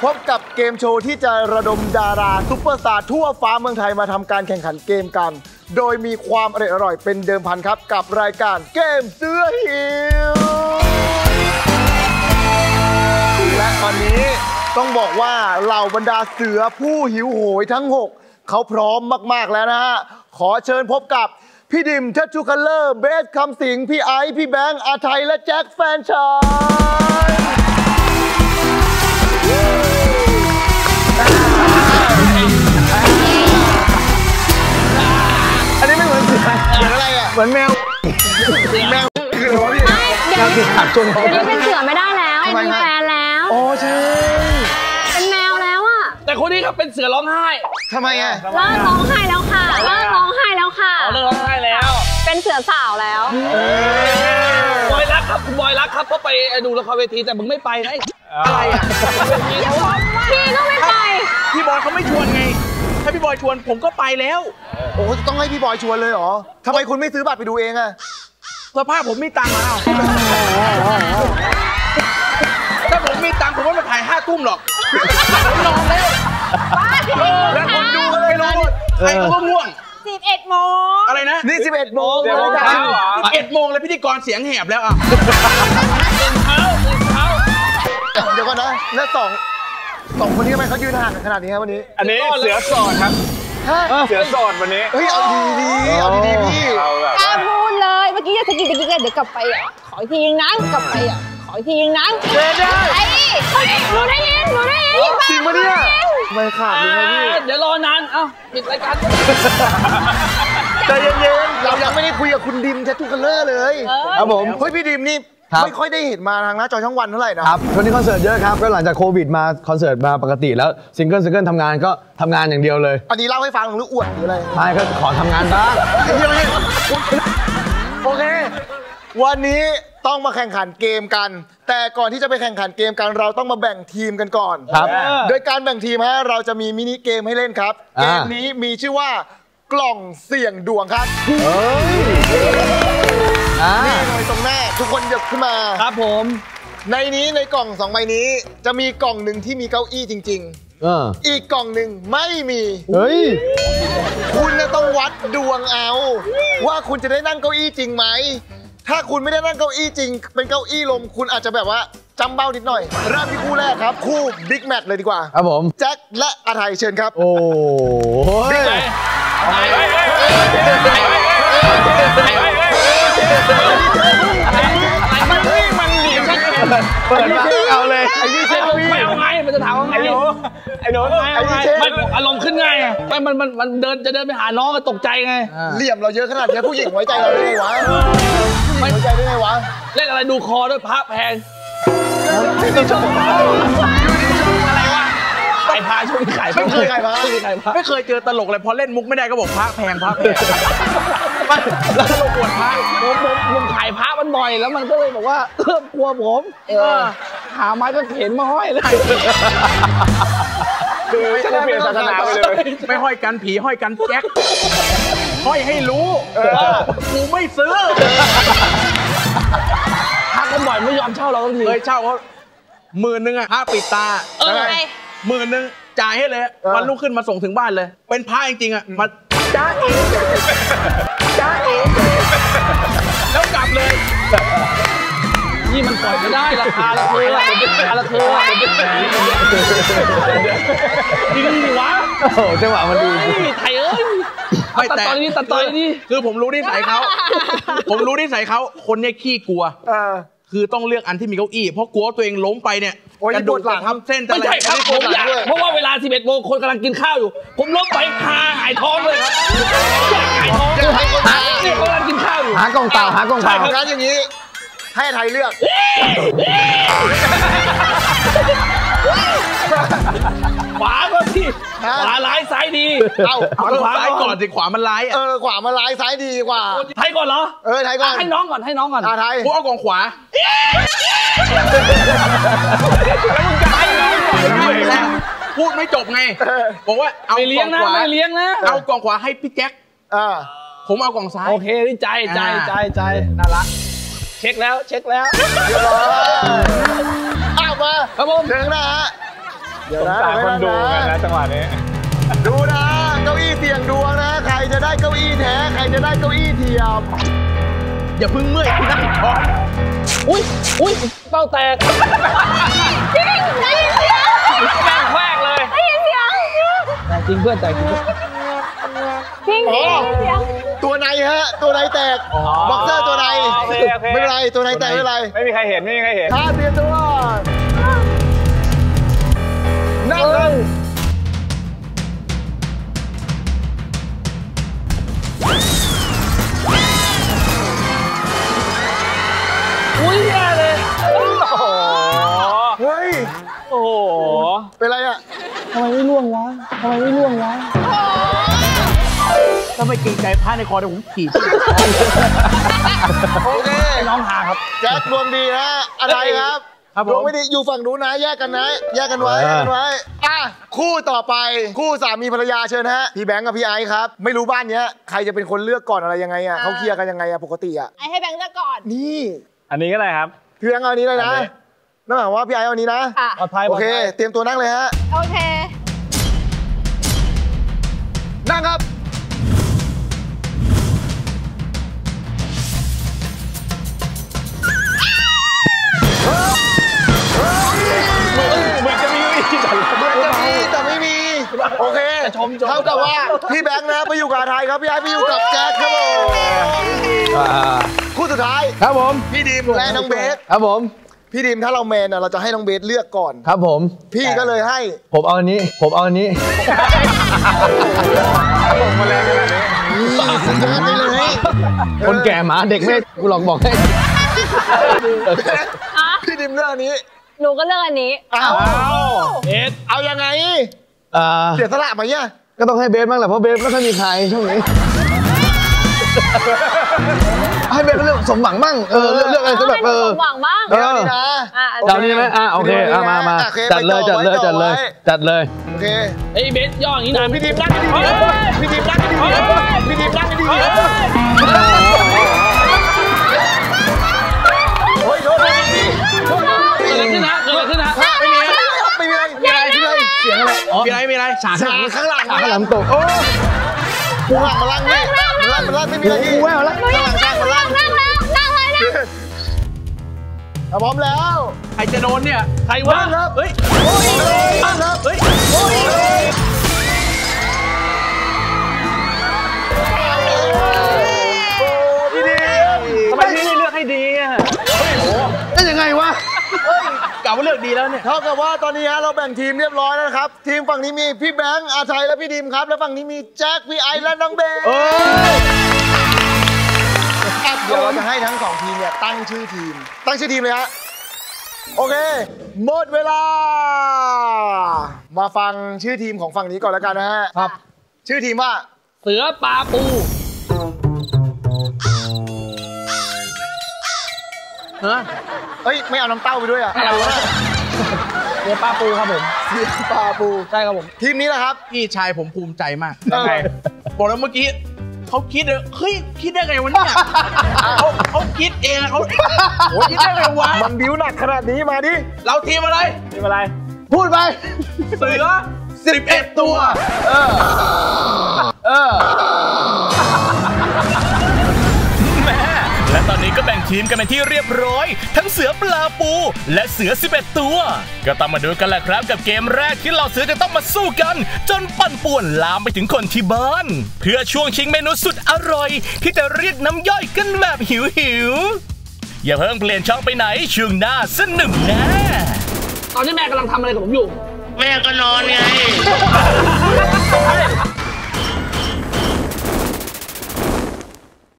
พบกับเกมโชว์ที่จะระดมดาราซุปเปอร์สตาร์ทั่วฟ้าเมืองไทยมาทำการแข่งขันเกมกันโดยมีความอร่อยเป็นเดิมพันครับกับรายการเกมเสือหิวและตอนนี้ต้องบอกว่าเหล่าบรรดาเสือผู้หิวโหยทั้ง6เขาพร้อมมากๆแล้วนะฮะขอเชิญพบกับพี่ดิมทัชชูคัลเลอร์เบสคำสิงพี่ไอซ์พี่แบงค์อาไทยและแจ็คแฟนฉันอันนี้ไม่เหมือนเสือเหมือนอะไรอ่ะเหมือนแมวแมวคืออะไรวะพี่เดี๋ยวนี้เป็นเสือไม่ได้แล้วมีแฟนแล้วโอ้ใช่เป็นแมวแล้วอ่ะแต่คนนี้ครับเป็นเสือร้องไห้ทำไมอ่ะเลิกร้องไห้แล้วค่ะเลิกร้องไห้แล้วค่ะเลิกร้องไห้แล้วเป็นเสือสาวแล้วบอยรักครับคุณบอยรักครับก็ไปดูละครเวทีแต่มึงไม่ไปไงอะไรอ่ะพี่ก็ไม่ไปพี่บอยเขาไม่ชวนไงถ้าพี่บอยชวนผมก็ไปแล้วโอ้ต้องให้พี่บอยชวนเลยเหรอทำไมคุณไม่ซื้อบัตรไปดูเองอะสภาพผมมีตังค์แล้วถ้าผมมีตังค์ผมว่ามาถ่าย5 ทุ่มหรอกผมนอนแล้วแล้วผมดูกันเลยนอนใครก็ง่วง 11 โมงอะไรนะนี่11 โมง 11 โมงแล้วพิธีกรเสียงแหบแล้วอ่ะตื่นเช้าเดี๋ยวก่อนนะแล้วสองคนนี้ทำไมเขายืนห่างกันขนาดนี้ครับวันนี้อันนี้เสือสอดครับเสือสอดวันนี้เฮ้ยเอาดีๆเอาดีๆพี่พูดเลยเมื่อกี้จะสกิดเดี๋ยวกลับไปอ่ะขออีกทีนึงนะกลับไปอ่ะขออีกทีนึงนะได้หนูได้ยินจริงปะเนี่ยไม่ขาดเลยนะพี่เดี๋ยวรอนานเอ้าปิดรายการใจเย็นๆเรายังไม่ได้คุยกับคุณดิมแททูคัลเลอร์เลยครับผมเฮ้ยพี่ดิมนี่ไม่ค่อยได้เห็นมาทางหน้าจอช่องวันเท่าไหร่นะครับช่วงนี้คอนเสิร์ตเยอะครับก็หลังจากโควิดมาคอนเสิร์ตมาปกติแล้วซิงเกิลทำงานก็ทำงานอย่างเดียวเลยอันนี้เล่าให้ฟังหรืออวดหรืออะไรไม่ก็ขอทำงานบ้างโอเควันนี้ต้องมาแข่งขันเกมกันแต่ก่อนที่จะไปแข่งขันเกมกันเราต้องมาแบ่งทีมกันก่อนครับโดยการแบ่งทีมฮะเราจะมีมินิเกมให้เล่นครับเกมนี้มีชื่อว่ากล่องเสี่ยงดวงครับนี่เลยตรงหน้าทุกคนหยิบขึ้นมาครับผมในกล่อง2 ใบนี้จะมีกล่องหนึ่งที่มีเก้าอี้จริงๆอีกกล่องหนึ่งไม่มีคุณต้องวัดดวงเอาว่าคุณจะได้นั่งเก้าอี้จริงไหมถ้าคุณไม่ได้นั่งเก้าอี้จริงเป็นเก้าอี้ลมคุณอาจจะแบบว่าจำเบ้านิดหน่อยเริ่มที่คู่แรกครับคู่บิ๊กแมทเลยดีกว่าครับผมแจ็คและอาไทยเชิญครับโอ้บิ๊กแมทมันเหลี่ยมเปิดมาเอาเลยไอ้นี่เช็คไม่เอาไงมันจะถามว่าไงไอ้หนูมันอารมณ์ขึ้นไงมันเดินไปหาน้องก็ตกใจไงเหลี่ยมเราเยอะขนาดนี้ผู้หญิงไว้ใจเราได้ไงวะไว้ใจได้ไงวะเล่นอะไรดูคอด้วยพระแพงขายพาช่วงขายไม่เคยขายพาไม่เคยเจอตลกเลยพอเล่นมุกไม่ได้ก็บอกพระแพงแล้วตลกปวดพระผมขายพระมันบ่อยแล้วมันก็เลยบอกว่าเริ่มกลัวผมหาไม้ก็เข็นมาห้อยเลยคือเปลี่ยนศาสนาไปเลยไม่ห้อยกันผีห้อยกันแจ็คห้อยให้รู้กูไม่ซื้อพระกันบ่อยไม่ยอมเช่าเราทีเคยเช่าเขา10,000อ่ะพระปิดตา10,000จ่ายให้เลยวันรุ่งขึ้นมาส่งถึงบ้านเลยเป็นพระจริงๆอ่ะมาจ้าเองแล้วกลับเลยนี่มันปล่อยไม่ได้ราคาละเธอดีวะโอ้โหจังหวะมันดีไทยตัดตอนนี้คือผมรู้นิสัยเขาคนเนี่ยขี้กลัวคือต้องเลือกอันที่มีเก้าอี้เพราะกลัวตัวเองล้มไปเนี่ยกระโดดหลังทำเส้นไม่ใช่ครับผมอยากเพราะว่าเวลา11 โมงคนกำลังกินข้าวอยู่ผมล้มไปคาหายท้องเลยครับหายท้องเนี่ยกำลังกินข้าวอยู่หากล่องเปล่างั้นอย่างนี้ให้ไทยเลือกขวาก็ที่ขวาร้ายซ้ายดีเอาขวาก่อนสิขวามันร้ายขวามันร้ายซ้ายดีกว่าไทยก่อนเหรอไทยก่อนให้น้องก่อนไทยกูเอากองขวาแล้วมึงจะให้น้องก่อนพูดไม่จบไงบอกว่าเอากองขวาไม่เลี้ยงนะเอากองขวาให้พี่แจ็คผมเอากองซ้ายโอเคนี่ใจน่ารักเช็คแล้วอ้าวมาครับผมเชิญนะฮะเดี๋ยวนะสงสารคนดูกันนะจังหวะนี้ดูนะเก้าอี้เสี่ยงดวงนะใครจะได้เก้าอี้แท้ใครจะได้เก้าอี้เทียมอย่าเพิ่งเมื่อยนั่งท้องอุ้ยเป้าแตกจริงได้ยินเสียงแม่งแควกเลยได้ยินเสียงแต่จริงเพื่อนแต่จริงจริงได้ยินเสียงตัวในฮะตัวในแตกบ็อกเซอร์ตัวในโอเคไม่เป็นไรตัวในแตกไม่เป็นไรไม่มีใครเห็นไม่มีใครเห็นถ้าเตรียมตัวนั่งเลยอุ้ยแย่เลยเฮ้ยโอ้โหเป็นไรอ่ะทำไมไม่ล่วงวะถ้าไม่เกรงใจผ้าในคอเดี๋ยวผมขี่โอเคน้องหาครับแจ็คดวงดีนะอะไรครับครับผมดวงไม่ดีอยู่ฝั่งนู้นนะแยกกันนะแยกกันไว้แยกกันไว้อ่ะคู่ต่อไปคู่สามีภรรยาเชิญฮะพี่แบงค์กับพี่ไอซ์ครับไม่รู้บ้านเนี้ยใครจะเป็นคนเลือกก่อนอะไรยังไงอ่ะเขาเคลียร์กันยังไงอ่ะปกติอ่ะไอ้ให้แบงค์เลือกก่อนนี่อันนี้ก็ได้ครับพี่แบงค์เอาอันนี้เลยนะนั่นหมายความว่าพี่ไอซ์เอาอันนี้นะค่ะปลอดภัยโอเคเตรียมตัวนั่งเลยฮะโอเคนั่งครับเหมือนจะมีแต่ไม่มีโอเคเท่ากับว่าพี่แบงค์นะไปอยู่กับไทยครับพี่ไอซ์ไปอยู่กับแจ็คครับผมคู่สุดท้ายครับผมพี่ดีมและน้องเบสครับผมพี่ดีมถ้าเราแมนเราจะให้น้องเบสเลือกก่อนครับผมพี่ก็เลยให้ผมเอาอันนี้ลงมาแรงขนาดนี้สุดยอดไปเลยคนแก่หมาเด็กไม่กูหลอกบอกให้พี่ดิมเลือกอันนี้หนูก็เลือกอันนี้อ้าวเอ็ดเอายังไง เสียสละมาเนี่ยก็ต้องให้เบสบ้างแหละเพราะเบสไม่ค่อยมีใครช่วงนี้ ให้เบสเลือกสมหวังบ้างเลือกอะไรก็แบบให้หนูสมหวังบ้างเดี๋ยวนี้นะเจ้านี้ไหมโอเคมาจัดเลยโอเคไอ้เบสย่ออย่างนี้นะพี่ดิมนั่งดีๆพี่ดิมนั่งดีๆพี่ดิมนั่งดีๆโอ้ยโทษพี่เกิดอะไรขึ้นนะเกิดอะไรขึ้นนะไม่มีอะไรเสียงอะไรมีอะไรฉากฉากข้างหลังข้างหลังตกโอ้กูหลังมาลั่งนี่มันลั่งไม่มีอะไรพี่แววแล้วข้างหลังมันลั่งนั่งเลยนะพร้อมแล้วใครจะโดนเนี่ยใครวะครับเฮ้ยครับเฮ้ยพี่ดิมทำไมพี่ไม่เลือกให้ดีอ่ะได้ยังไงวะกล่าวว่าเลือกดีแล้วเนี่ยเท่ากับว่าตอนนี้ฮะเราแบ่งทีมเรียบร้อยแล้วนะครับ ทีมฝั่งนี้มีพี่แบงค์อาชัยและพี่ดิมครับ และฝั่งนี้มีแจ็คพี่ไอซ์และน้องเบย์เดี๋ยวเราจะให้ทั้งสองทีมเนี่ยตั้งชื่อทีมเลยฮะโอเคหมดเวลา มาฟังชื่อทีมของฝั่งนี้ก่อนแล้วกันนะฮะครับ ชื่อทีมว่าเสือปลาปูฮะเอ้ยไม่เอาน้ำเต้าไปด้วยอะอะไรวะเสือปลาปูครับผมเสียปลาปูใช่ครับผมทีมนี้แหละครับพี่ชายผมภูมิใจมากเออบอกแล้วเมื่อกี้เขาคิดเลยเฮ้ยคิดได้ไงวะเนี่ยเขาคิดเองเขาคิดได้ไงวะมันบิ้วหนักขนาดนี้มาดิเราทีมอะไรไม่เป็นไรพูดไปเสือ11 ตัวและตอนนี้ก็แบ่งทีมกันเป็นที่เรียบร้อย ทั้งเสือปลาปูและเสือ11 ตัว ก็ต้องมาดูกันแหละครับกับเกมแรกที่เหล่าเสือจะต้องมาสู้กัน จนปั่นป่วนลามไปถึงคนที่บ้าน เพื่อช่วงชิงเมนูสุดอร่อย ที่จะเรียกน้ำย่อยกันแบบหิวๆอย่าเพิ่งเปลี่ยนช่องไปไหนช่วงหน้าสนุกแน่ตอนนี้แม่กำลังทำอะไรกับผมอยู่แม่ก็นอนไง